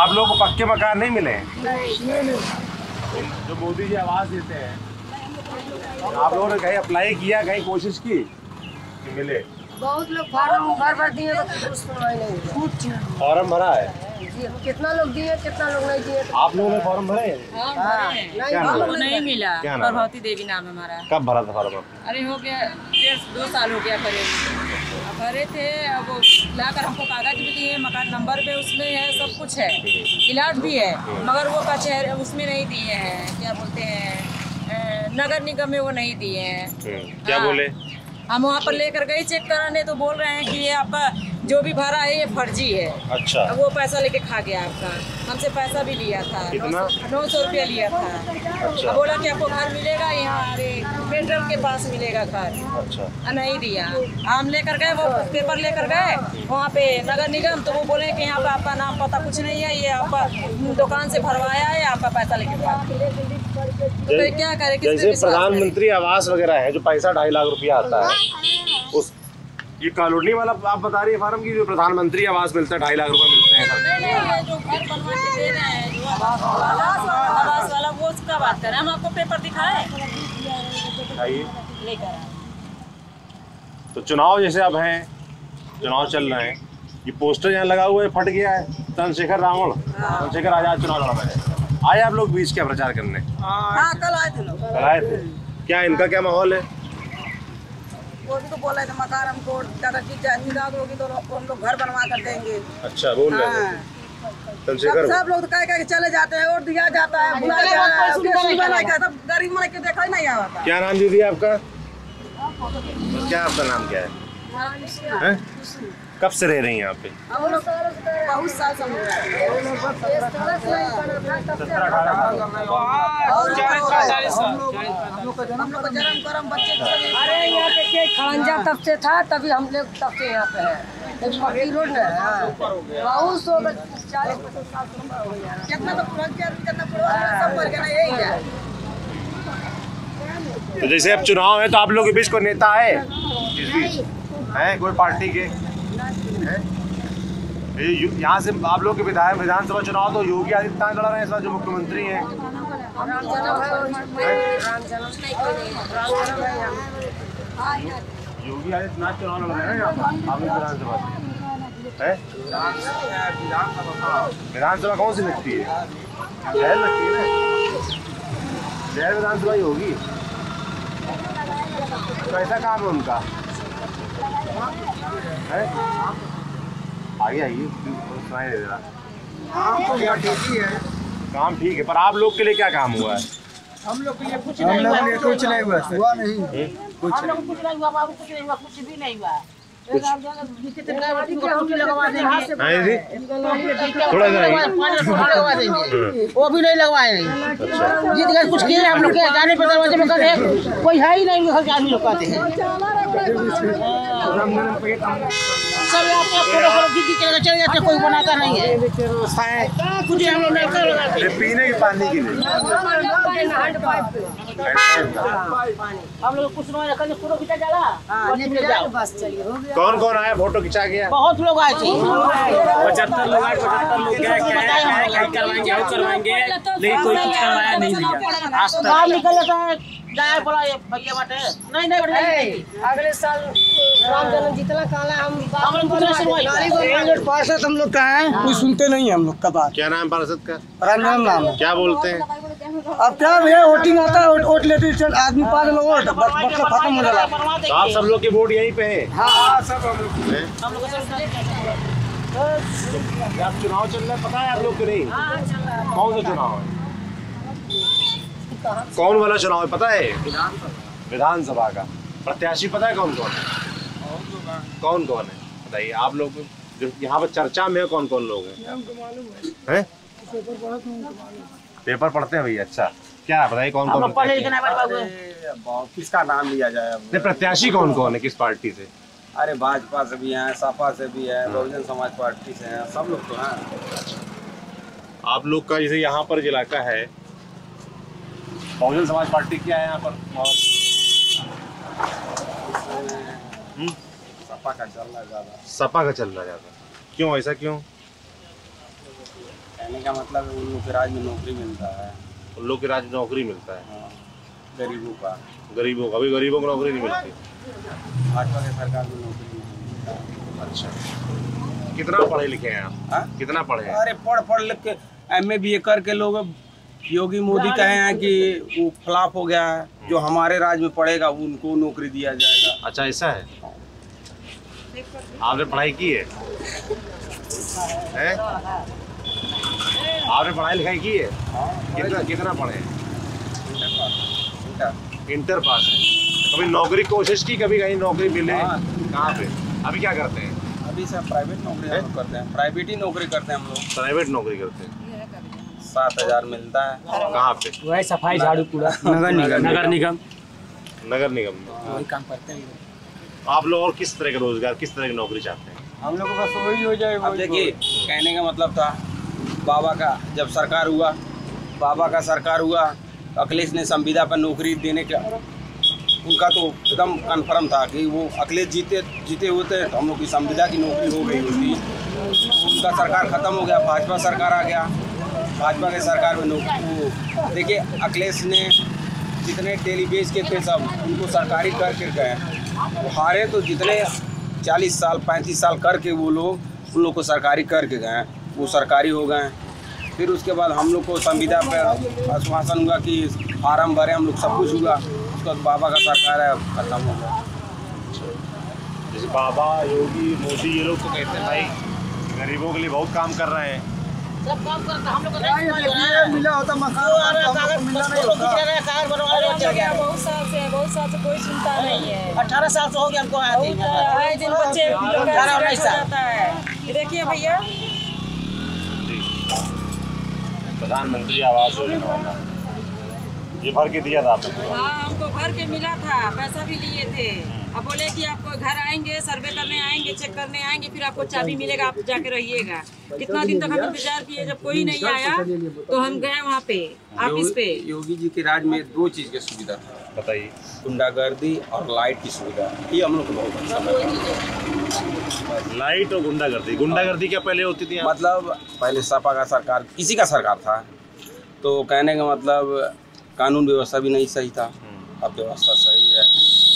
आप लोगों को पक्के मकान नहीं मिले? जो मोदी जी आवास देते हैं, आप लोगों ने कहीं अप्लाई किया, कहीं कोशिश की कि मिले? बहुत लोग फॉर्म भर दिए, फॉर्म भरा है? कितना लोग दिए, कितना लोग नहीं दिए। आप लोगों ने फॉर्म भरे? क्या हमको नहीं मिला। क्या नाम? प्रभावती देवी नाम हमारा। कब भरा था फॉर्म? अरे हो गया 1.5-2 साल हो गया भरे थे। अब वो लाकर हमको कागज भी दिए, मकान नंबर पे उसमें है, सब कुछ है, इलाट भी है, मगर वो कचहरी उसमें नहीं दिए हैं, क्या बोलते हैं, नगर निगम में वो नहीं दिए हैं। क्या बोले? हम वहाँ पर लेकर गए चेक कराने, तो बोल रहे हैं कि ये आपका जो भी भरा है ये फर्जी है। अच्छा। अब वो पैसा लेके खा गया आपका, हमसे पैसा भी लिया था। कितना? 900 रुपया लिया था। अच्छा। अब बोला कि आपको घर मिलेगा यहाँ, अरे पेट्रोल के पास मिलेगा घर। अच्छा। नहीं दिया। हम लेकर गए, वो पेपर लेकर गए वहाँ पे नगर निगम, तो वो बोले कि यहाँ पे आपका नाम पता कुछ नहीं है, ये आपका दुकान से भरवाया है, आपका पैसा लेके खा गया। तो क्या करे? जैसे प्रधानमंत्री आवास वगैरह है, जो पैसा 2.5 लाख रुपया आता है, उस ये कॉलोनी वाला आप बता रही है फार्म की, जो प्रधानमंत्री आवास मिलता है 2.5 लाख रुपए मिलते हैं? नहीं, जो घर बनवा के दे रहे हैं, जो आवास वाला, वो उसका बात कर रहे हैं। हम आपको पेपर दिखाए लेकर। तो चुनाव जैसे अब हैं, चुनाव चल रहे हैं, ये पोस्टर यहाँ लगा हुआ है, फट गया है, चंद्रशेखर आजाद चुनाव लड़ रहे हैं। आए आप लोग बीच क्या प्रचार करने? हाँ, कल आए थे लोग। कल आए थे। क्या इनका क्या माहौल है? वो भी तो बोल रहे थे मकान हमको अगर चीज होगी तो हम लोग घर बनवा कर देंगे। अच्छा, बोल रहे थे चंद्रशेखर। सब लोग तो कह चले जाते हैं, वोट दिया जाता है, बुलाया जाता है, सब गरीब मन के देखा ही नहीं आता। क्या नाम दीदी आपका? क्या आपका नाम क्या है? कब से रह रही हैं यहाँ पे? हम लोग बहुत साल से जन्म करम बच्चे। अरे यहाँ पे खड़ंजा तब से था, तभी हम लोग तब से यहाँ पे है। पक्की रोड है, बहुत 40-50 साल हो गया। कितना तो सब पर गया यही है। तो जैसे अब चुनाव है, तो आप लोगों के बीच कोई नेता है? है कोई पार्टी के? यहाँ से आप लोग के विधायक विधानसभा चुनाव तो योगी आदित्यनाथ लड़ रहे हैं इस बार, जो मुख्यमंत्री हैं। योगी आदित्यनाथ चुनाव लड़ रहे हैं यहाँ पर, आप लोग विधानसभा है? विधानसभा कौन सी लगती है? शहर लगती है ना, शहर विधानसभा ही होगी। कैसा काम है उनका? है? आगे आइए, सुनाई दे रहा। काम ठीक है, पर आप लोग के लिए क्या काम हुआ है? हम लोग के लिए कुछ नहीं हुआ, कुछ नहीं हुआ, कुछ नहीं हुआ, कुछ नहीं हुआ, कुछ भी नहीं हुआ। थोड़ा वो भी नहीं लगवाए। जीत गए, कुछ किए हम लोग के जाने पे दरवाजे में करे, कोई है ही नहीं, घर के आदमी लोग कहते हैं सब फोटो चले जाते, कोई बनाता नहीं है कुछ। हम लोग नहीं कर पीने के पानी के लिए हम लोग कुछ नहीं फोटो खींचा जाला। कौन कौन आया फोटो खिंचा गया? बहुत लोग आए थे, 75 लोग आए, 75 लोग क्या करवाएंगे, वो करवाएंगे, लेकिन कोई कुछ करवाया नहीं दिया आज तक। काम निकल जाता है, जाए पड़ा ये भैया बाटे नहीं अगले साल राम जन्म जितना काला हम लोग पार्षद हम लोग का है, कोई सुनते नहीं है हम लोग का बात। क्या नाम पार्षद का? रंजन नाम। क्या बोलते हैं? अब क्या भैया, वोटिंग आता है, वोट लेते चल आदमी पास लोग वोट बस मतलब खत्म हो जाला। तो आप सब लोग के वोट यहीं पे है? हाँ, सब हम लोग आप चुनाव चल रहा है, पता है आप लोग को नहीं? कौन सा चुनाव है? कौन वाला चुनाव है पता है? विधानसभा का। प्रत्याशी पता है कौन कौन है? कौन कौन है बताइए आप लोग, जो यहाँ पर चर्चा में कौन कौन लोग हैं? पेपर पढ़ते हैं भैया? अच्छा, क्या बताइए कौन कौन? किसका नाम लिया जाए? अब प्रत्याशी कौन कौन है, किस पार्टी से? अरे भाजपा से भी हैं, सपा से भी है, बहुजन समाज पार्टी से हैं, सब लोग तो हैं। आप लोग का जैसे यहाँ पर इलाका है, बहुजन समाज पार्टी क्या है यहाँ पर? सपा का चल रहा है ज्यादा। सपा का चल रहा है ज्यादा। क्यों, ऐसा क्यों? कहने का मतलब उन लोग के राज में नौकरी मिलता है। उन लोग के राज्य में नौकरी मिलता है, हाँ, गरीबों का। गरीबों का भी, गरीबों को नौकरी नहीं मिलती। भाजपा की सरकार में नौकरी नहीं मिलता। अच्छा, कितना पढ़े लिखे हैं आप? हाँ? कितना पढ़े हैं? अरे पढ़ लिख के MA BA करके लोग योगी मोदी कहे हैं कि वो फ्लॉप हो गया है, जो हमारे राज्य में पढ़ेगा उनको नौकरी दिया जाएगा। अच्छा, ऐसा है। आपने पढ़ाई की है? हैं? आपने पढ़ाई लिखाई की है? कितना पढ़े हैं? इंटर पास है। कभी नौकरी कोशिश की, कभी कहीं नौकरी मिले? हाँ। कहाँ पे? अभी क्या करते हैं? अभी सब प्राइवेट नौकरी हम लोग करते हैं, प्राइवेट ही नौकरी करते हैं हम लोग। प्राइवेट नौकरी करते हैं। 7,000 मिलता है। कहाँ पे? वही सफाई झाड़ू कूड़ा नगर निगम। नगर निगम नगर निगम में। वही काम करते हैं। आप लोग और किस तरह का रोजगार, किस तरह की नौकरी चाहते हैं? हम लोग को बस वही हो जाए। अब देखिए, कहने का मतलब था बाबा का जब सरकार हुआ, बाबा का सरकार हुआ, अखिलेश ने संविदा पर नौकरी देने का उनका तो एकदम कन्फर्म था कि वो अखिलेश जीते होते तो हम लोग की संविदा की नौकरी हो गई होती। उनका सरकार ख़त्म हो गया, भाजपा सरकार आ गया। भाजपा के सरकार में नौकरी, देखिए अखिलेश ने जितने टेलीबेज के थे सब उनको सरकारी करके गए। वो हारे तो जितने 40 साल 35 साल करके वो लोग उन लोग को सरकारी करके गए, वो सरकारी हो गए। फिर उसके बाद हम लोग को संविदा पर आश्वासन हुआ कि फार्म भरे, हम लोग सब कुछ हुआ। उसके बाद बाबा का सरकार है, खत्म हो गया। जैसे बाबा, योगी, मोदी, ये लोग तो कहते हैं भाई गरीबों के लिए बहुत काम कर रहे हैं। सब काम करता हम लोग को मिला होता मकान मिला नहीं होता। बहुत साल से कोई सुनता नहीं है। 18 साल से हो गया हमको आए थे। आए दिन बच्चे जाता है। ये देखिए भैया, प्रधानमंत्री आवास योजना वाला ये भर के दिया था आपने? हाँ, हमको भर के मिला था, पैसा भी लिए थे। अब बोले कि आपको घर आएंगे, सर्वे करने आएंगे, चेक करने आएंगे, फिर आपको चाबी मिलेगा, आप जाके रहिएगा। कितना दिन तक हम इंतजार किए, जब कोई नहीं आया तो हम गए वहाँ पे ऑफिस पे। योगी जी के राज में 2 चीज़ की सुविधा था, बताइए। गुंडागर्दी और लाइट की सुविधा, ये हम लोग को बहुत अच्छा लगा। लाइट और गुंडागर्दी। गुंडागर्दी क्या पहले होती थी? मतलब पहले सपा का सरकार, किसी का सरकार था, तो कहने का मतलब कानून व्यवस्था भी नहीं सही था। अब व्यवस्था सही है,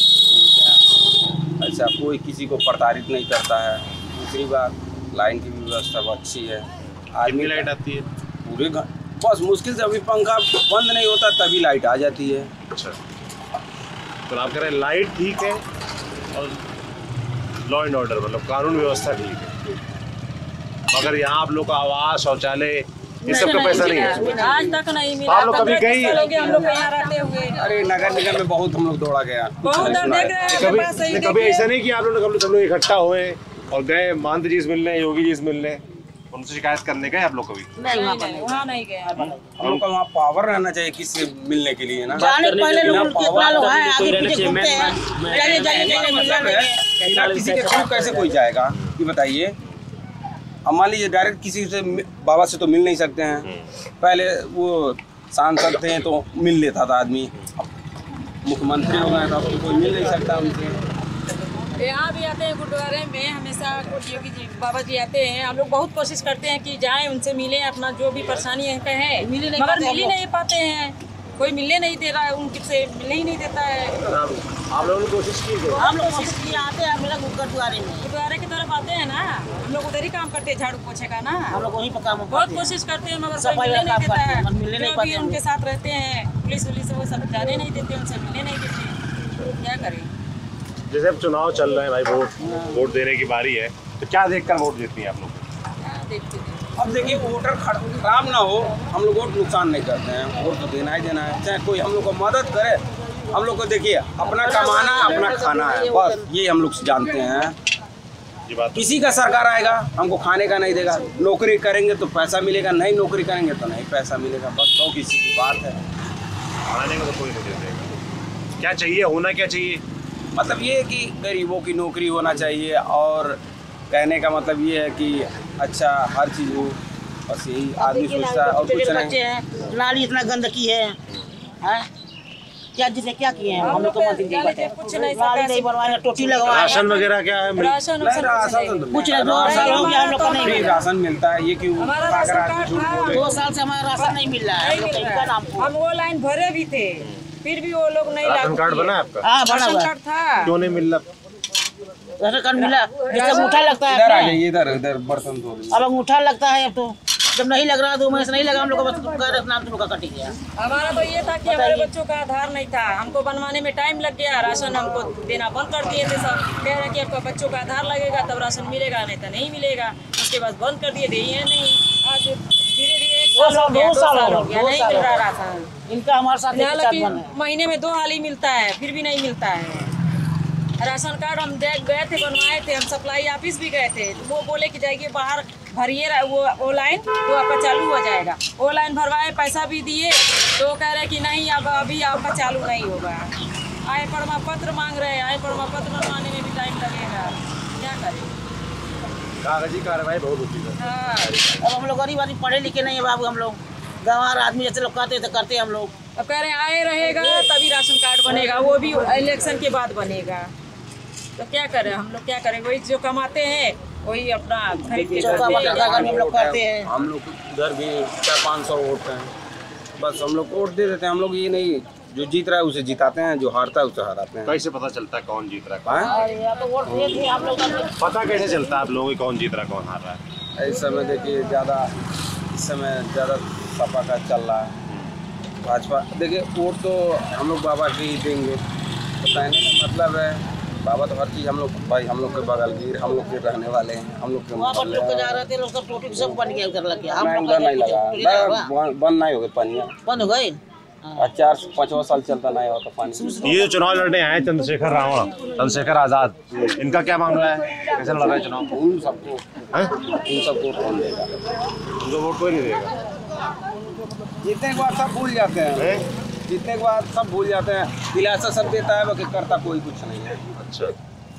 अच्छा कोई किसी को प्रताड़ित नहीं करता है। दूसरी बात, लाइन की भी व्यवस्था बहुत अच्छी है। आदमी लाइट आती है पूरे घर, बस मुश्किल से अभी पंखा बंद नहीं होता तभी लाइट आ जाती है। अच्छा, तो आप कह रहे हैं लाइट ठीक है और लॉ एंड ऑर्डर मतलब कानून व्यवस्था ठीक है, मगर यहाँ आप लोग का आवास, शौचालय, ये सब का पैसा नहीं है। आज तक नहीं मिला। आप लोग कभी गई? हम लोग यहाँ रहते हुए अरे नगर निगम में बहुत हम लोग दौड़ा गया। कभी ऐसा नहीं कि आप लोग सब लोग इकट्ठा हुए और गए महंत जी से मिलने, योगी जी से मिलने, उनसे शिकायत करने गए आप लोग कभी? वहाँ नहीं गए। हम लोग का वहाँ पावर रहना चाहिए किसी से मिलने के लिए ना। जाने पहले लोग कितना लोग हैं, आगे पीछे घूमते हैं। किसी के थ्रू कैसे कोई जाएगा ये बताइए। अब मान लीजिए डायरेक्ट किसी से बाबा से तो मिल नहीं सकते हैं। पहले वो सांसद थे तो मिल लेता था आदमी, मुख्यमंत्री हो गए तो अब कोई मिल नहीं सकता उनसे। यहाँ भी आते हैं गुरुद्वारे में, हमेशा योगी जी बाबा जी आते हैं। हम लोग बहुत कोशिश करते हैं कि जाएं, उनसे मिलें, अपना जो भी परेशानी है मगर मिल ही नहीं पाते हैं। कोई मिलने नहीं दे रहा है, उनसे मिलने ही नहीं देता है। आप लोगों ने कोशिश की? हम लोग कोशिश किए, आते हैं हम लोग गुरुद्वारे में, गुरुद्वारे की तरफ आते हैं ना, हम लोग उधर ही काम करते हैं, झाड़ू पोछे का ना। हम लोग वहीं पर काम बहुत कोशिश करते हैं मगर कोई सफाई मिलने का नहीं काम देता करते हैं, मिलने है। नहीं जो पाते भी हैं। उनके साथ रहते हैं, पुलिस उलिस वो सब जाने नहीं देते, उनसे मिलने नहीं देते, क्या करें। जैसे अब चुनाव चल रहे हैं भाई, वोट देने की बारी है, तो क्या देखकर वोट देती हैं आप लोग? देखते हैं अब देखिए वोटर खराब ना हो, हम लोग वोट नुकसान नहीं करते हैं, वोट तो देना ही देना है। चाहे कोई हम लोग को मदद करे, हम लोग को देखिए अपना कमाना अपना खाना है, बस ये हम लोग जानते हैं। ये बात किसी का सरकार आएगा हमको खाने का नहीं देगा, नौकरी करेंगे तो पैसा मिलेगा, नहीं नौकरी करेंगे तो नहीं पैसा मिलेगा, बस तो किसी की बात है। खाने को तो कोई नहीं देते। क्या चाहिए, होना क्या चाहिए? मतलब ये है कि गरीबों की नौकरी होना चाहिए, और कहने का मतलब ये है कि अच्छा हर चीज़ हो, बस यही आदमी सोचता है और कुछ नहीं। नाली इतना गंदगी है, क्या जिसे क्या किए हैं हम लोग को मंत्री जी बताए कुछ नहीं गाड़ी नहीं बनवाए टोटी लगवाए राशन वगैरह क्या है? राशन कुछ नहीं 2 साल हो गया हम लोग को नहीं फ्री मिला राशन मिलता है, ये क्यों हमारा अगर राशन आदमी झूठ कार्ड बोले। 2 साल से हमारा राशन नहीं मिल रहा है हम लोग इनका नाम को। हम वो लाइन भरे भी थे, फिर भी वो लोग नहीं राशन लागू कार्ड किए। बना है आपका? हाँ बना राशन हुआ है। कार्ड था, क्यों नहीं मिल रहा? राशन कार्ड मिला जैसे अंगूठा लगता है इधर आ अपने। जाइए, इधर बर्तन धो लीजिए। अब अंगूठा लगता है अब तो जब नहीं लग रहा 2 महीने से नहीं लगा हम लोग का बस नाम तुम लोग का कट गया। हमारा तो ये था कि हमारे बच्चों का आधार नहीं था, हमको बनवाने में टाइम लग गया, राशन हमको देना बंद कर दिए थे सब। कह रहे कि आपका बच्चों का आधार लगेगा तब राशन मिलेगा, नहीं तो नहीं मिलेगा। उसके बाद बंद कर दिए थे, ये नहीं आज धीरे धीरे 2 साल हो गया नहीं मिल रहा राशन। इनका हमारे साथ एक साथ हालांकि बना है। महीने में 2 हाल ही मिलता है, फिर भी नहीं मिलता है राशन कार्ड। हम गए थे बनवाए थे, हम सप्लाई ऑफिस भी गए थे, तो वो बोले कि जाइए बाहर भरिए वो लाइन तो आपका चालू हो जाएगा। वो लाइन भरवाए, पैसा भी दिए, तो कह रहे कि नहीं अब अभी आपका चालू नहीं होगा। आय प्रमाण पत्र मांग रहे हैं, आय प्रमाण पत्र बनवाने में भी टाइम लगेगा, क्या करें। कागजी कार्रवाई बहुत होती है। हाँ अब हम लोग गरीब आदमी पढ़े लिखे नहीं है बाबू, हम लोग गंवार आदमी जैसे लोग कहते तो करते हम लोग। अब कह रहे हैं आए रहेगा तभी राशन कार्ड बनेगा, वो भी इलेक्शन के बाद बनेगा। तो क्या करें हम लोग, क्या करें, वही जो कमाते हैं वही अपना खरीद के चौका खाते बटा हैं। हम लोग करते हैं। हम लोग उधर भी 400-500 वोट हैं, बस हम लोग वोट दे देते हैं। हम लोग ये नहीं जो जीत रहा है उसे जिताते हैं, जो हारता है उसे हराते हैं। कैसे पता चलता है कौन जीत रहा है? हाँ? या तो वोट दे दिए हम लोग पता कैसे चलता है आप लोगों को कौन जीत रहा है कौन हार रहा है? इस समय देखिए इस समय ज़्यादा सपा का चल रहा है, भाजपा। देखिए वोट तो हम लोग बाबा के ही देंगे, तो कहने का मतलब है बाबा तो हर चीज़ हम लोग भाई, हम लोग के बगल गिर, हम लोग के रहने वाले हैं, हम लोग के वहाँ पर लोग जा रहे थे, लोग सब टोटी सब बन गया उधर लग गया। हम लोग उधर नहीं लगा, बंद नहीं हो गए पानी, बंद हो गए। 4-5 साल चलता नहीं होता पानी। ये जो चुनाव लड़ने आए चंद्रशेखर रावण, चंद्रशेखर आजाद, इनका क्या मामला है? कैसे लड़ रहे हैं चुनाव? उन सबको हैं? उन सबको कौन देगा? उनको वोट कोई नहीं देगा। जीतने के बाद सब भूल जाते हैं, जीतने के बाद सब भूल जाते हैं। दिलासा सब देता है, बाकी करता कोई कुछ नहीं है। अच्छा,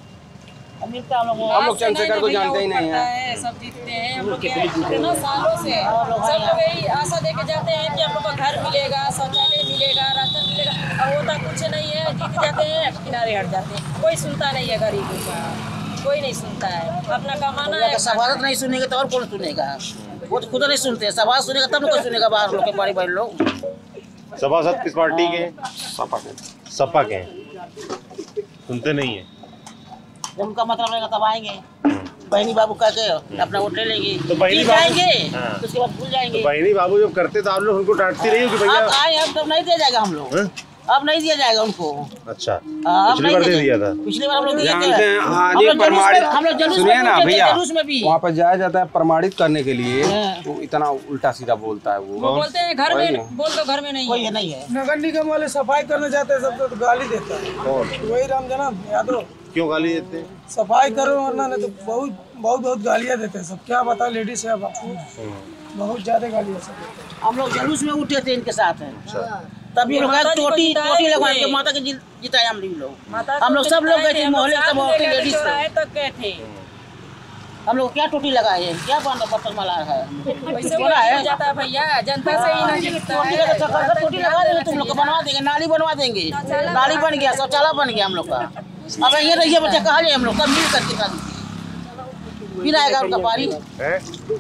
हम लोग चंद्रशेखर को जानते ही नहीं है। सब जीतते हैं हम लोग इतना सालों से, सब लोग यही आशा देके जाते हैं कि हम लोग का घर मिलेगा, शौचालय मिलेगा, राशन मिलेगा, अब होता कुछ नहीं है। जीत जाते हैं, किनारे हट जाते हैं, कोई सुनता नहीं है गरीबों का, कोई नहीं सुनता है, अपना कमाना है। सवाल नहीं सुनेगा तो और कौन सुनेगा? वो तो खुद नहीं सुनते, सवाल सुनेगा तब कोई सुनेगा। बाहर लोग के बड़े बड़े लोग। सभासद किस पार्टी के हैं? सपा के। सपा के हैं, सुनते नहीं है। जब उनका मतलब रहेगा तब आएंगे, बहनी बाबू कह के अपना वोट ले लेंगे, तो बहनी जीत बाबू- जाएंगे, हाँ। उसके बाद भूल जाएंगे। तो बहनी बाबू जब करते तो आप लोग उनको डांटती रही हो कि भैया? अब आए अब तब नहीं दिया जाएगा हम लोग, हैं? अब नहीं दिया जाएगा उनको। अच्छा, अब पिछली नहीं बार दे दिया था। पिछली बार हम लोग दिए जानते थे। हैं हम आज लोग ये जुलूस में- प्रमाणित, हम लोग जुलूस सुनिए में ना भी भैया, जुलूस में भी वहाँ पर जाया जाता है प्रमाणित करने के लिए, हाँ। तो इतना उल्टा सीधा बोलता है वो वो। बोलते हैं घर वही में, ना। बोल दो घर में नहीं कोई है। नहीं है। नगर निगम वाले सफाई करने जाते हैं सबको तो गाली देता है। कौन? वही रामजन्म यादव। क्यों गाली देते हैं? सफाई करो वरना नहीं तो बहुत गालियाँ देते हैं सब। क्या बता, लेडीज है बापू, बहुत ज्यादा गालियाँ सब देते हैं। हम लोग जुलूस में उठे थे इनके साथ हैं, अच्छा, तभी लोग माता जी को टोटी जिताए टोटी थे। लगवा के माता के जिताए हम लोग। माता हम लोग सब लोग गए थे, हम मोहल्ले साथ सब औरतें लेकर लेडीज चौराहे तक गए थे। हम लोग क्या टोटी लगाए हैं, क्या बर्तन माला है? वैसे बोला है हो जाता है भैया, जनता से ही नहीं जीतता टोटी है। का टोटी लगा देंगे, तुम लोग को बनवा देंगे, नाली बनवा देंगे, नाली बन गया, शौचालय बन गया हम लोग का। अब ये रहिए बच्चा कहा जाए, हम लोग सब मिल करके कर फिर आएगा उनका पारी। हैं?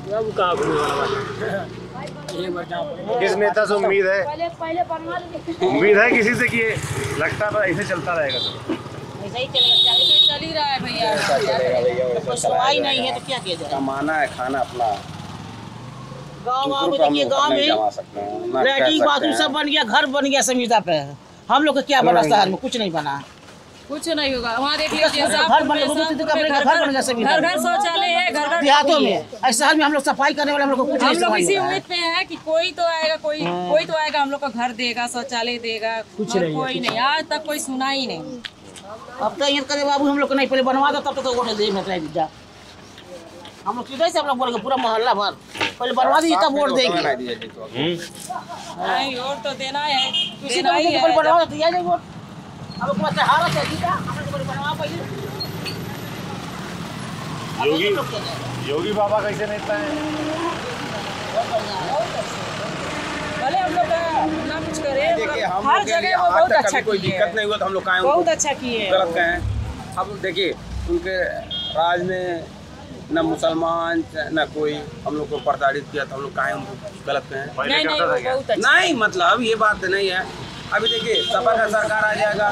किस नेता से उम्मीद है? उम्मीद है किसी से कि ये लगता है ऐसे चलता रहेगा तो? ऐसा ही चलेगा, ऐसे चल ही रहा है भैया। कोई सुनवाई नहीं है तो क्या किया जाए? कमाना है, खाना अपना। गाँव में दूसरों को हम देखिए, लोग गाँव नहीं में जमा सकते हैं, ना कह लैट्रिन सकते बाथरूम हैं। सब बन गया, घर बन गया संविदा पे। हम लोग का क्या बना शहर में? कुछ नहीं बना। कुछ नहीं होगा वहाँ, देख लीजिए घर बन गया, घर बन गया संविदा घर पे। घर शौचालय है, घर घर देहातों में ऐसे शहर में हम लोग सफाई करने वाले हम लोग को कुछ हम नहीं लोग समझ इसी में आ रहा है। उम्मीद पे है कि कोई तो आएगा, कोई तो आएगा, हम लोग का घर देगा, शौचालय देगा, और कोई नहीं, आज तक कोई सुना ही नहीं। अब तो ये करे बाबू, हम लोग को नहीं पहले बनवा दो तब तो वोट दे मतलब जा। हम लोग सीधे से हम लोग बोल पूरा मोहल्ला भर पहले बनवा दीजिए तब वोट देंगे। नहीं और तो देना है, किसी देना ही को पहले है। बनवा दो तो दिया जाए वोट। हम लोग को हारा से जीता, हम लोग को पहले बनवा पहले। योगी बाबा कैसे नेता है? भले हम लोग ना कुछ करें, देखिए हम हर लोग के लिए जगह वो आज बहुत तक अच्छा कभी कोई किए दिक्कत नहीं हुआ तो हम लोग काहे बहुत उनको अच्छा किए हैं। गलत कहें। अब देखिए उनके राज में न मुसलमान न कोई हम लोग को प्रताड़ित किया तो हम लोग काहे उनको गलत कहें। पहले नहीं करता था क्या? बहुत अच्छा। नहीं मतलब ये बात नहीं है। अभी देखिए सपा का सरकार आ जाएगा,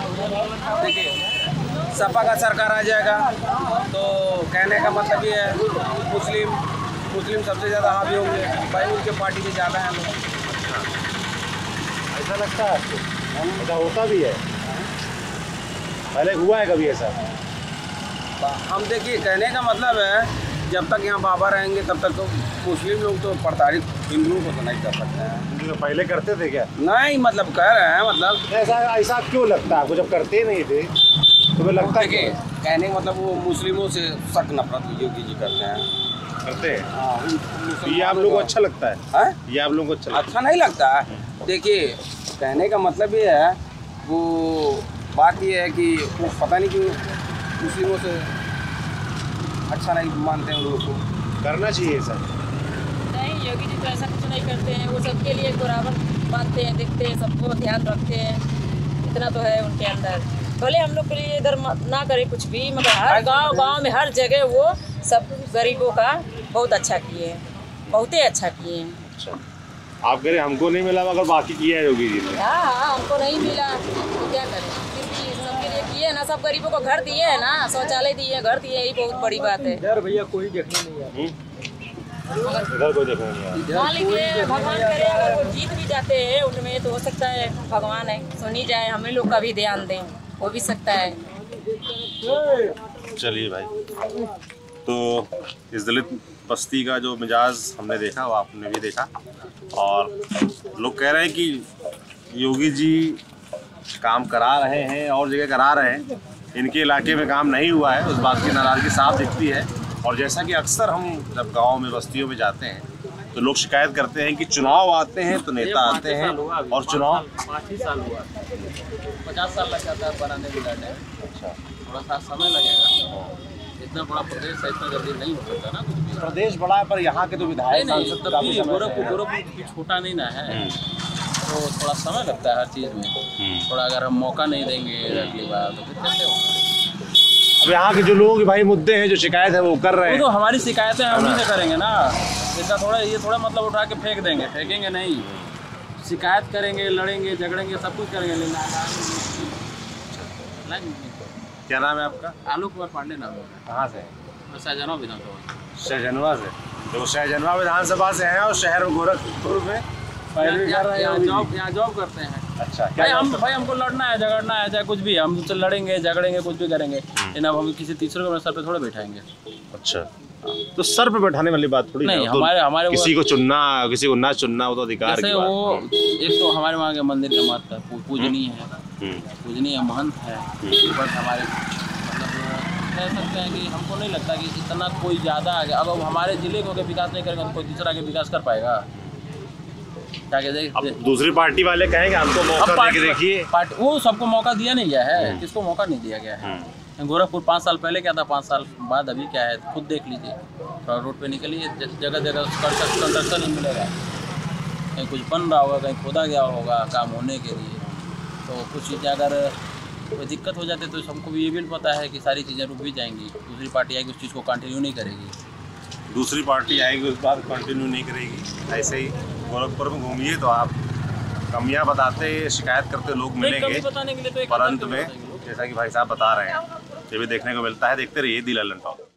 देखिए सपा का सरकार आ जाएगा तो कहने का मतलब ये है मुस्लिम सबसे ज़्यादा हावी होंगे भाई, उनके पार्टी में ज़्यादा है लोग। ऐसा लगता है आपको? ऐसा होता भी है? पहले हुआ है कभी ऐसा? हम देखिए कहने का मतलब है जब तक यहाँ बाबा रहेंगे तब तक तो मुस्लिम लोग तो प्रताड़ित हिंदुओं को तो नहीं कर सकते हैं। तो पहले करते थे क्या? नहीं मतलब कह रहे हैं मतलब ऐसा क्यों लगता है आपको? जब करते नहीं थे तो फिर लगता है देखिए कहने का मतलब वो मुस्लिमों से सख्त नफरत योगी जी करते हैं। करते हैं? हाँ, ये आप लोगों को अच्छा लगता है? है? ये आप लोगों को अच्छा नहीं लगता है। देखिए कहने का मतलब ये है वो बात ये है कि वो पता नहीं क्यों मुस्लिमों से अच्छा नहीं मानते हैं उन लोगों को। करना चाहिए सर। नहीं योगी जी तो ऐसा कुछ नहीं करते हैं, वो सबके लिए बराबर बांधते हैं, देखते हैं, सबको ध्यान रखते हैं, इतना तो है उनके अंदर। भले हम लोग के लिए इधर ना करे कुछ भी, मगर हर गांव में हर जगह वो सब गरीबों का बहुत अच्छा किए हैं, बहुत ही अच्छा किए हैं। अच्छा आप कह रहे हमको नहीं मिला मगर बाकी किया है योगी जी ने? हाँ हमको नहीं मिला तो क्या करें, फिर भी सबके लिए किए ना, सब गरीबों को घर दिए है ना, शौचालय दिए, घर दिए, यही बहुत बड़ी बात है। यार भैया कोई देखने नहीं आया, इधर कोई देखने नहीं आया। मान लीजिए भगवान करे अगर वो जीत भी जाते हैं उनमें तो हो सकता है भगवान है सुनी जाए, हमें लोग का भी ध्यान दें, हो भी सकता है। चलिए भाई, तो इस दलित बस्ती का जो मिजाज हमने देखा वो आपने भी देखा, और लोग कह रहे हैं कि योगी जी काम करा रहे हैं और जगह करा रहे हैं, इनके इलाके में काम नहीं हुआ है, उस बात की नाराज़गी साफ दिखती है। और जैसा कि अक्सर हम जब गांव में बस्तियों में जाते हैं तो लोग शिकायत करते हैं कि चुनाव आते हैं तो नेता आते हैं और चुनाव 5 ही साल हुआ, 50 साल लग जाता है बनाने में लाने। अच्छा थोड़ा सा समय लगेगा, इतना बड़ा प्रदेश है, इतना जल्दी नहीं हो सकता ना कुछ भी। प्रदेश बड़ा है पर यहाँ के तो विधायक नहीं तब भी गोरखपुर भी छोटा नहीं ना है, तो थोड़ा समय लगता है हर चीज़ में। थोड़ा अगर हम मौका नहीं देंगे अगली बार तो फिर कैसे होगा। अब यहाँ के जो लोग भाई मुद्दे हैं, जो शिकायत है वो कर रहे हैं, तो हमारी शिकायतें हम ही से करेंगे ना, इसका थोड़ा मतलब उठा के फेंक देंगे, फेंकेंगे नहीं, शिकायत करेंगे, लड़ेंगे, झगड़ेंगे, सब कुछ करेंगे। क्या नाम है आपका? आलोक कुमार पांडे नाम है। कहाँ से? शाहजहां विधानसभा। शाहजहां से? तो शाहजहां विधानसभा से हैं और शहर गोरखपुर में यहाँ जॉब करते हैं। अच्छा भाई हमको लड़ना है, झगड़ना है, चाहे कुछ भी, हम तो लड़ेंगे, झगड़ेंगे, कुछ भी करेंगे, लेकिन अब हम किसी तीसरे को सर पे थोड़ा बैठाएंगे। अच्छा तो सर पे बैठाने वाली बात थोड़ी नहीं, तो हमारे किसी को चुनना, किसी को ना चुनना, वो तो अधिकार जैसे की बात वो एक तो हमारे वहाँ के मंदिर का महत्व है, पूजनीय है, पूजनीय महंत है, बट हमारे मतलब कह सकते हैं कि हमको नहीं लगता कि इतना कोई ज़्यादा आगे, अब हमारे जिले को विकास नहीं करेगा तो कोई दूसरा के विकास कर पाएगा क्या? अब दूसरी पार्टी वाले कहेंगे हमको मौका दे के देखिए, वो सबको मौका दिया नहीं गया है, किसको मौका नहीं दिया गया है। गोरखपुर 5 साल पहले क्या था, 5 साल बाद अभी क्या है, खुद देख लीजिए। थोड़ा रोड पे निकलिए, जगह जगह कंस्ट्रक्शन ही मिलेगा, कहीं कुछ बन रहा होगा, कहीं खोदा गया होगा काम होने के लिए, तो कुछ चीज़ें अगर कोई दिक्कत हो जाती है तो हमको भी ये भी पता है कि सारी चीज़ें रुक भी जाएंगी, दूसरी पार्टी आएगी उस चीज़ को कंटिन्यू नहीं करेगी, दूसरी पार्टी आएगी उस बात कंटिन्यू नहीं करेगी। ऐसे ही गोरखपुर में घूमिए तो आप कमियां बताते, शिकायत करते लोग मिलेंगे, पर अंत में जैसा कि भाई साहब बता रहे हैं ये भी देखने को मिलता है। देखते रहिए दी ललन टॉक।